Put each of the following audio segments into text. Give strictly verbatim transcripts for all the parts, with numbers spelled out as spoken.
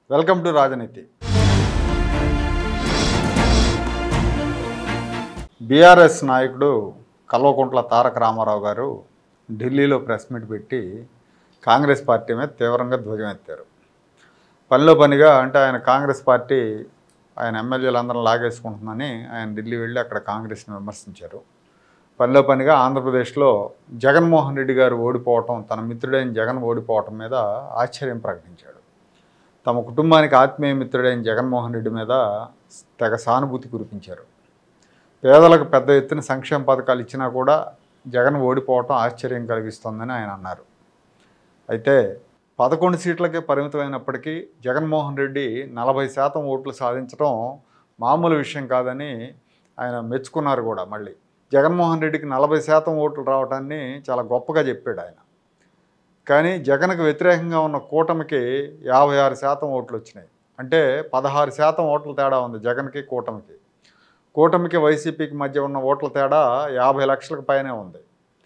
Welcome to రాజనీతి. BRS నాయకుడు కల్వకుంట్ల తారక రామారావు గారు ఢిల్లీలో ప్రెస్ మీట్ పెట్టి కాంగ్రెస్ పార్టీ మీద తీవ్రంగా ధ్వజమెత్తారు. పనిలో పనిగా అంటే ఆయన కాంగ్రెస్ పార్టీ ఆయన ఎమ్మెల్యేలందరం లాగేసుకుంటుందని ఆయన ఢిల్లీ వెళ్ళి అక్కడ కాంగ్రెస్ని విమర్శించారు. పనిలో పనిగా ఆంధ్రప్రదేశ్లో జగన్మోహన్ రెడ్డి గారు ఓడిపోవటం, తన మిత్రుడైన జగన్ ఓడిపోవటం మీద ఆశ్చర్యం ప్రకటించాడు. తమ కుటుంబానికి ఆత్మీయ మిత్రుడైన జగన్మోహన్ రెడ్డి మీద తెగ సానుభూతి కురిపించారు. పేదలకు పెద్ద ఎత్తున సంక్షేమ పథకాలు ఇచ్చినా కూడా జగన్ ఓడిపోవటం ఆశ్చర్యం కలిగిస్తోందని ఆయన అన్నారు. అయితే పదకొండు సీట్లకే పరిమితమైనప్పటికీ జగన్మోహన్ రెడ్డి నలభై శాతం ఓట్లు సాధించడం మామూలు విషయం కాదని ఆయన మెచ్చుకున్నారు కూడా. మళ్ళీ జగన్మోహన్ రెడ్డికి నలభై శాతం ఓట్లు రావడాన్ని చాలా గొప్పగా చెప్పాడు ఆయన. కానీ జగన్కు వ్యతిరేకంగా ఉన్న కూటమికి యాభై ఆరు శాతం ఓట్లు వచ్చినాయి. అంటే పదహారు శాతం ఓట్ల తేడా ఉంది జగన్కి కూటమికి. కూటమికి వైసీపీకి మధ్య ఉన్న ఓట్ల తేడా యాభై లక్షలకు పైనే ఉంది.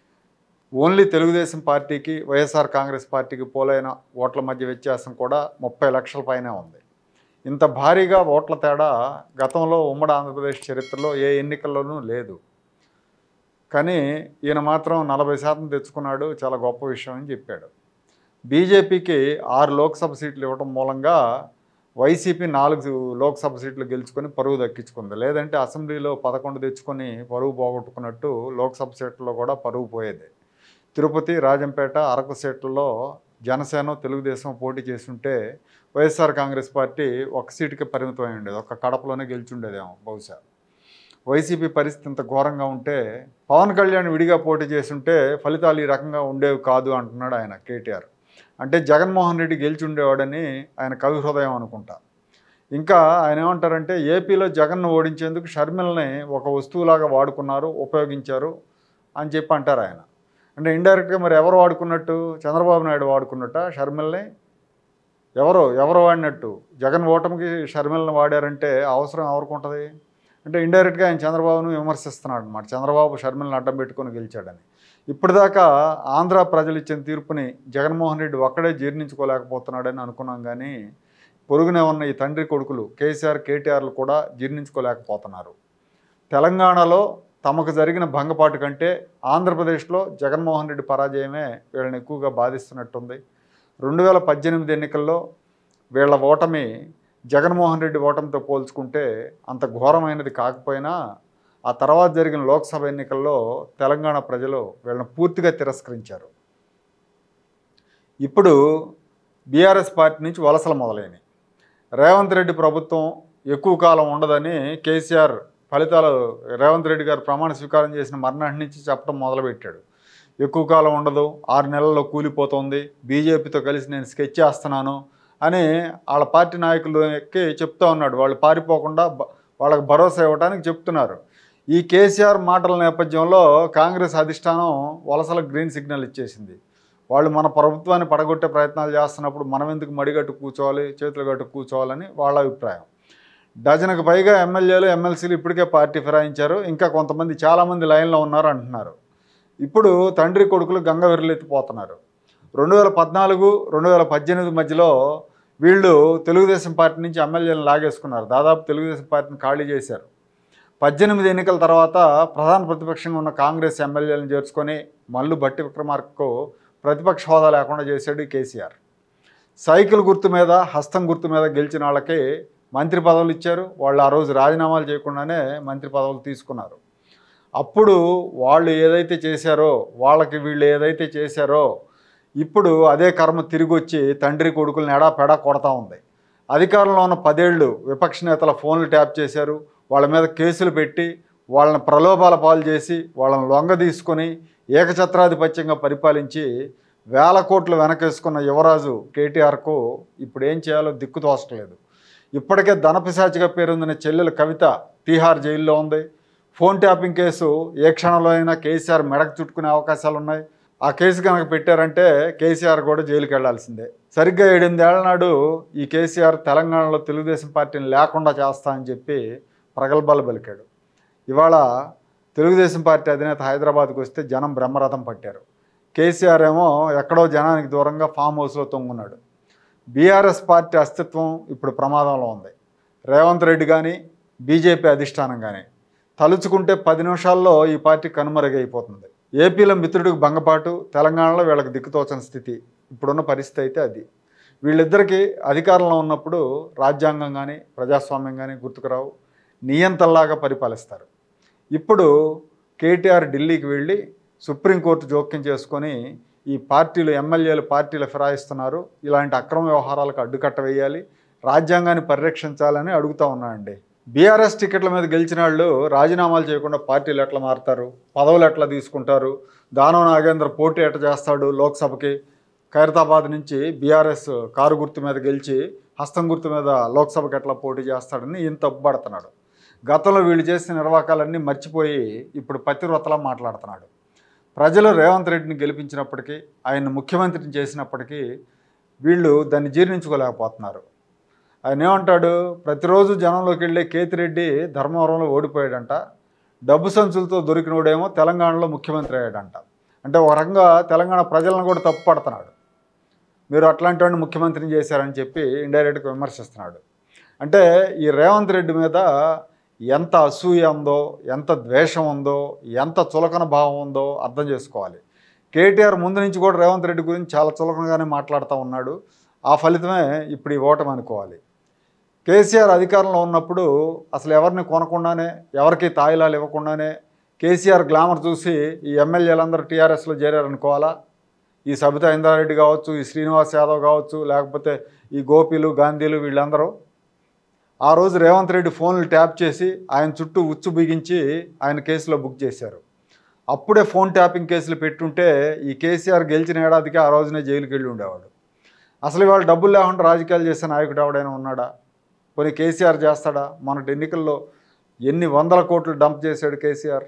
ఓన్లీ తెలుగుదేశం పార్టీకి వైఎస్ఆర్ కాంగ్రెస్ పార్టీకి పోలైన ఓట్ల మధ్య వ్యత్యాసం కూడా ముప్పై లక్షల పైనే ఉంది. ఇంత భారీగా ఓట్ల తేడా గతంలో ఉమ్మడి ఆంధ్రప్రదేశ్ చరిత్రలో ఏ ఎన్నికల్లోనూ లేదు. కానీ ఈయన మాత్రం నలభై శాతం తెచ్చుకున్నాడు, చాలా గొప్ప విషయం అని చెప్పాడు. బీజేపీకి ఆరు లోక్సభ సీట్లు ఇవ్వడం మూలంగా వైసీపీ నాలుగు లోక్సభ సీట్లు గెలుచుకొని పరువు దక్కించుకుంది. లేదంటే అసెంబ్లీలో పదకొండు తెచ్చుకొని పరువు పోగొట్టుకున్నట్టు లోక్సభ సీట్లలో కూడా పరువు పోయేది. తిరుపతి, రాజంపేట, అరకు సీట్లలో జనసేన, తెలుగుదేశం పోటీ చేస్తుంటే వైఎస్ఆర్ కాంగ్రెస్ పార్టీ ఒక సీటుకి పరిమితమై ఉండేది, ఒక కడపలోనే గెలిచుండేదేమో బహుశా. వైసీపీ పరిస్థితి ఇంత ఘోరంగా ఉంటే పవన్ కళ్యాణ్ విడిగా పోటీ చేస్తుంటే ఫలితాలు ఈ రకంగా ఉండేవి కాదు అంటున్నాడు ఆయన కేటీఆర్. అంటే జగన్మోహన్ రెడ్డి గెలిచి ఉండేవాడని ఆయన కవి హృదయం అనుకుంటా. ఇంకా ఆయన ఏమంటారంటే ఏపీలో జగన్ను ఓడించేందుకు షర్మిలని ఒక వస్తువులాగా వాడుకున్నారు, ఉపయోగించారు అని చెప్పి అంటారు ఆయన. అంటే ఇండైరెక్ట్గా మరి ఎవరు వాడుకున్నట్టు? చంద్రబాబు నాయుడు వాడుకున్నట్ట షర్మిల్ని? ఎవరు ఎవరు వాడినట్టు? జగన్ ఓటమికి షర్మిలను వాడారంటే అవసరం ఎవరికి ఉంటుంది? అంటే ఇండైరెక్ట్గా ఆయన చంద్రబాబును విమర్శిస్తున్నాడు అన్నమాట. చంద్రబాబు షర్మిలను అడ్డం పెట్టుకొని గెలిచాడని. ఇప్పటిదాకా ఆంధ్ర ప్రజలు ఇచ్చిన తీర్పుని జగన్మోహన్ రెడ్డి ఒక్కడే జీర్ణించుకోలేకపోతున్నాడని అనుకున్నాం. కానీ పొరుగునే ఉన్న ఈ తండ్రి కొడుకులు కేసీఆర్, కేటీఆర్లు కూడా జీర్ణించుకోలేకపోతున్నారు. తెలంగాణలో తమకు జరిగిన భంగపాటు కంటే ఆంధ్రప్రదేశ్లో జగన్మోహన్ రెడ్డి పరాజయమే వీళ్ళని ఎక్కువగా బాధిస్తున్నట్టుంది. రెండు వేల పద్దెనిమిది ఎన్నికల్లో వీళ్ళ ఓటమి జగన్మోహన్ రెడ్డి ఓటమితో పోల్చుకుంటే అంత ఘోరమైనది కాకపోయినా ఆ తర్వాత జరిగిన లోక్సభ ఎన్నికల్లో తెలంగాణ ప్రజలు వీళ్ళని పూర్తిగా తిరస్కరించారు. ఇప్పుడు బీఆర్ఎస్ పార్టీ నుంచి వలసలు మొదలైనవి. రేవంత్ రెడ్డి ప్రభుత్వం ఎక్కువ కాలం ఉండదని కేసీఆర్ ఫలితాలు రేవంత్ రెడ్డి గారు ప్రమాణ స్వీకారం చేసిన మర్నాటి నుంచి చెప్పడం మొదలుపెట్టాడు. ఎక్కువ కాలం ఉండదు, ఆరు నెలల్లో కూలిపోతుంది, బీజేపీతో కలిసి నేను స్కెచ్ చేస్తున్నాను అని వాళ్ళ పార్టీ నాయకులకి చెప్తూ ఉన్నాడు. వాళ్ళు పారిపోకుండా వాళ్ళకి భరోసా ఇవ్వడానికి చెప్తున్నారు. ఈ కేసీఆర్ మాటల నేపథ్యంలో కాంగ్రెస్ అధిష్టానం వలసలకు గ్రీన్ సిగ్నల్ ఇచ్చేసింది. వాళ్ళు మన ప్రభుత్వాన్ని పడగొట్టే ప్రయత్నాలు చేస్తున్నప్పుడు మనం ఎందుకు మడిగట్టు కూర్చోవాలి, చేతులు గట్టు కూర్చోవాలని వాళ్ళ అభిప్రాయం. డజన్కు పైగా ఎమ్మెల్యేలు, ఎమ్మెల్సీలు ఇప్పటికే పార్టీ ఫిరాయించారు. ఇంకా కొంతమంది చాలామంది లైన్లో ఉన్నారు అంటున్నారు. ఇప్పుడు తండ్రి కొడుకులు గంగ వెర్రెత్తిపోతున్నారు. రెండు వేల పద్నాలుగు రెండు వేల పద్దెనిమిది మధ్యలో వీళ్ళు తెలుగుదేశం పార్టీ నుంచి ఎమ్మెల్యేలను లాగేసుకున్నారు. దాదాపు తెలుగుదేశం పార్టీని ఖాళీ చేశారు. పద్దెనిమిది ఎన్నికల తర్వాత ప్రధాన ప్రతిపక్షంగా ఉన్న కాంగ్రెస్ ఎమ్మెల్యేలను చేర్చుకొని మల్లు భట్టి విక్రమార్కకు ప్రతిపక్ష హోదా లేకుండా చేశాడు కేసీఆర్. సైకిల్ గుర్తు మీద, హస్తం గుర్తు మీద గెలిచిన వాళ్ళకి మంత్రి పదవులు ఇచ్చారు. వాళ్ళు ఆ రోజు రాజీనామాలు చేయకుండానే మంత్రి పదవులు తీసుకున్నారు. అప్పుడు వాళ్ళు ఏదైతే చేశారో, వాళ్ళకి వీళ్ళు ఏదైతే చేశారో ఇప్పుడు అదే కర్మ తిరిగి వచ్చి తండ్రి కొడుకులను ఎడా పెడా కొడతా ఉంది. అధికారంలో ఉన్న పదేళ్ళు విపక్ష నేతల ఫోన్లు ట్యాప్ చేశారు, వాళ్ళ మీద కేసులు పెట్టి వాళ్ళని ప్రలోభాల పాలు చేసి వాళ్ళని లొంగ తీసుకొని ఏకఛత్రాధిపత్యంగా పరిపాలించి వేల కోట్లు వెనకేసుకున్న యువరాజు కేటీఆర్కు ఇప్పుడు ఏం చేయాలో దిక్కు తోచట్లేదు. ఇప్పటికే ధనపిశాచిగా పేరొందిన చెల్లెలు కవిత తీహార్ జైల్లో ఉంది. ఫోన్ ట్యాపింగ్ కేసు ఏ క్షణంలో అయినా కేసీఆర్ మెడకు చుట్టుకునే అవకాశాలు ఉన్నాయి. ఆ కేసు కనుక పెట్టారంటే కేసీఆర్ కూడా జైలుకి వెళ్లాల్సిందే. సరిగ్గా ఏడెనిమిదేళ్ల నాడు ఈ కేసీఆర్ తెలంగాణలో తెలుగుదేశం పార్టీని లేకుండా చేస్తా అని చెప్పి ప్రగల్భాలు పలికాడు. ఇవాళ తెలుగుదేశం పార్టీ అధినేత హైదరాబాద్కు వస్తే జనం బ్రహ్మరథం పట్టారు. కేసీఆర్ ఏమో ఎక్కడో జనానికి దూరంగా ఫామ్ హౌస్లో తొంగున్నాడు. బీఆర్ఎస్ పార్టీ అస్తిత్వం ఇప్పుడు ప్రమాదంలో ఉంది. రేవంత్ రెడ్డి కానీ బీజేపీ అధిష్టానం కానీ తలుచుకుంటే పది నిమిషాల్లో ఈ పార్టీ కనుమరుగైపోతుంది. ఏపీలో మిత్రుడికి భంగపాటు, తెలంగాణలో వీళ్ళకి దిక్కుతోచని స్థితి ఇప్పుడున్న పరిస్థితి అయితే అది. వీళ్ళిద్దరికీ అధికారంలో ఉన్నప్పుడు రాజ్యాంగం కానీ ప్రజాస్వామ్యం కానీ గుర్తుకురావు, నియంతల్లాగా పరిపాలిస్తారు. ఇప్పుడు కేటీఆర్ ఢిల్లీకి వెళ్ళి సుప్రీంకోర్టు జోక్యం చేసుకొని ఈ పార్టీలు ఎమ్మెల్యేలు పార్టీలు ఫిరాయిస్తున్నారు, ఇలాంటి అక్రమ వ్యవహారాలకు అడ్డుకట్ట వేయాలి, రాజ్యాంగాన్ని పరిరక్షించాలని అడుగుతూ ఉన్నాయండి. బీఆర్ఎస్ టికెట్ల మీద గెలిచిన వాళ్ళు రాజీనామాలు చేయకుండా పార్టీలు ఎట్లా మారుతారు, పదవులు ఎట్లా తీసుకుంటారు, దానం నాగేంద్ర పోటీ ఎట్లా చేస్తాడు లోక్సభకి, ఖైరతాబాద్ నుంచి బీఆర్ఎస్ కారు గుర్తు మీద గెలిచి హస్తం గుర్తు మీద లోక్సభకి ఎట్లా పోటీ చేస్తాడని ఈయన తప్పుపడుతున్నాడు. గతంలో వీళ్ళు చేసిన నిర్వాకాలన్నీ మర్చిపోయి ఇప్పుడు పతివ్రతలా మాట్లాడుతున్నాడు. ప్రజలు రేవంత్ రెడ్డిని గెలిపించినప్పటికీ, ఆయన ముఖ్యమంత్రిని చేసినప్పటికీ వీళ్ళు దాన్ని జీర్ణించుకోలేకపోతున్నారు. ఆయన ఏమంటాడు, ప్రతిరోజు జనంలోకి వెళ్ళే కేతిరెడ్డి ధర్మవరంలో ఓడిపోయాడంట, డబ్బు సంచులతో దొరికినోడేమో తెలంగాణలో ముఖ్యమంత్రి అయ్యాడంట. అంటే ఒక రకంగా తెలంగాణ ప్రజలను కూడా తప్పు పడుతున్నాడు. మీరు అట్లాంటి వాడిని ముఖ్యమంత్రిని చేశారని చెప్పి ఇండైరెక్ట్గా విమర్శిస్తున్నాడు. అంటే ఈ రేవంత్ రెడ్డి మీద ఎంత అసూయ ఉందో, ఎంత ద్వేషం ఉందో, ఎంత చులకన భావం ఉందో అర్థం చేసుకోవాలి. కేటీఆర్ ముందు నుంచి కూడా రేవంత్ రెడ్డి గురించి చాలా చులకనగానే మాట్లాడుతూ ఉన్నాడు. ఆ ఫలితమే ఇప్పుడు ఈ ఓటమి అనుకోవాలి. కేసీఆర్ అధికారంలో ఉన్నప్పుడు అసలు ఎవరిని కొనకుండానే, ఎవరికి తాయిలాలు ఇవ్వకుండానే కేసీఆర్ గ్లామర్ చూసి ఈ ఎమ్మెల్యేలందరూ టీఆర్ఎస్లో చేరారనుకోవాలా? ఈ సబితా ఇంద్రారెడ్డి కావచ్చు, ఈ శ్రీనివాస్ యాదవ్ కావచ్చు, లేకపోతే ఈ గోపీలు గాంధీలు వీళ్ళందరూ ఆ రోజు రేవంత్ రెడ్డి ఫోన్లు ట్యాప్ చేసి ఆయన చుట్టూ ఉచ్చు బిగించి ఆయన కేసులో బుక్ చేశారు. అప్పుడే ఫోన్ ట్యాపింగ్ కేసులు పెట్టుంటే ఈ కేసీఆర్ గెలిచిన ఏడాదికి ఆ రోజునే జైలుకి వెళ్ళి ఉండేవాడు. అసలు ఇవాళ డబ్బులు లేకుండా రాజకీయాలు చేసే నాయకుడు ఎవడైనా ఉన్నాడా? పోనీ కేసీఆర్ చేస్తాడా? మొన్నటి ఎన్నికల్లో ఎన్ని వందల కోట్లు డంప్ చేశాడు కేసీఆర్.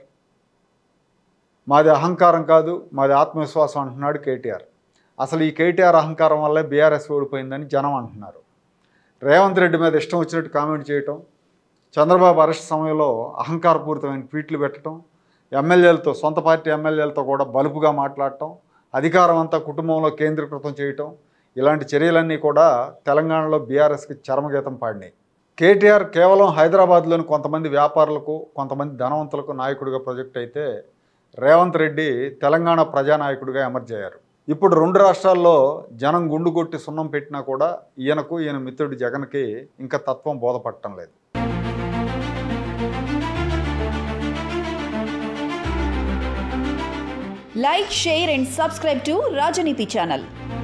మాది అహంకారం కాదు, మాది ఆత్మవిశ్వాసం అంటున్నాడు కేటీఆర్. అసలు ఈ కేటీఆర్ అహంకారం వల్లే బీఆర్ఎస్ ఓడిపోయిందని జనం అంటున్నారు. రేవంత్ రెడ్డి మీద ఇష్టం వచ్చినట్టు కామెంట్ చేయటం, చంద్రబాబు అరెస్ట్ సమయంలో అహంకారపూరితమైన ట్వీట్లు పెట్టడం, ఎమ్మెల్యేలతో సొంత పార్టీ ఎమ్మెల్యేలతో కూడా బలుపుగా మాట్లాడటం, అధికారం అంతా కుటుంబంలో కేంద్రీకృతం చేయటం, ఇలాంటి చర్యలన్నీ కూడా తెలంగాణలో బీఆర్ఎస్కి చరమగీతం పాడినాయి. కేటీఆర్ కేవలం హైదరాబాద్లోని కొంతమంది వ్యాపారులకు, కొంతమంది ధనవంతులకు నాయకుడిగా ప్రొజెక్ట్ అయితే రేవంత్ రెడ్డి తెలంగాణ ప్రజానాయకుడిగా ఎమర్జ్ అయ్యారు. ఇప్పుడు రెండు రాష్ట్రాల్లో జనం గుండు కొట్టి సున్నం పెట్టినా కూడా ఈయనకు ఈయన మిత్రుడు జగన్కి ఇంకా తత్వం బోధపడటం లేదు. Like, share and subscribe to Rajaniti channel.